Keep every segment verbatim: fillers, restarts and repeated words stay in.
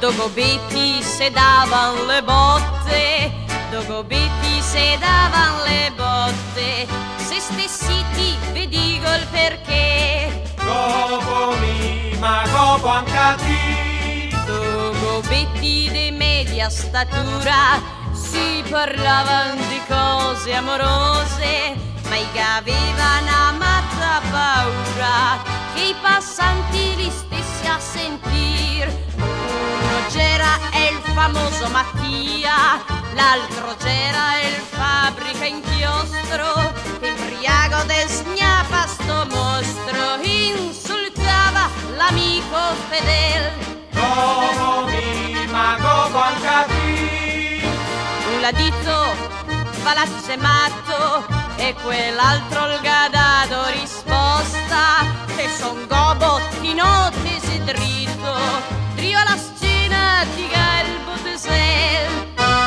do gobetti se davan le botte, do gobetti se davan le botte, se stessi ti vedigo il perché. Gobo mi, ma gobo anche a ti. Do gobetti di media statura, si parlavan di cose amorose, ma i che aveva una matta paura che i passanti li stessi a sentir. Uno c'era il famoso Mattia, l'altro c'era il fabbrica inchiostro, embriago de sgnapa sto mostro, insultava l'amico fedel. Gobo mi, ma gobo anche a ti. Un ladito palazzo matto e quell'altro il gadato risposta, che son gobo ti note si dritto, trio la scena di galbo de sel.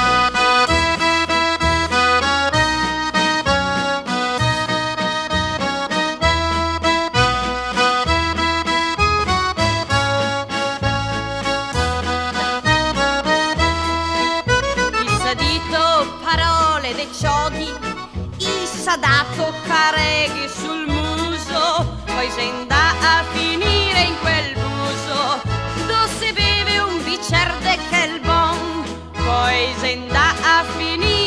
Parole de ciodi, issa dato careghi sul muso, poi se andà a finire in quel buso, dove si beve un bicer de quel bon, poi se andà a finire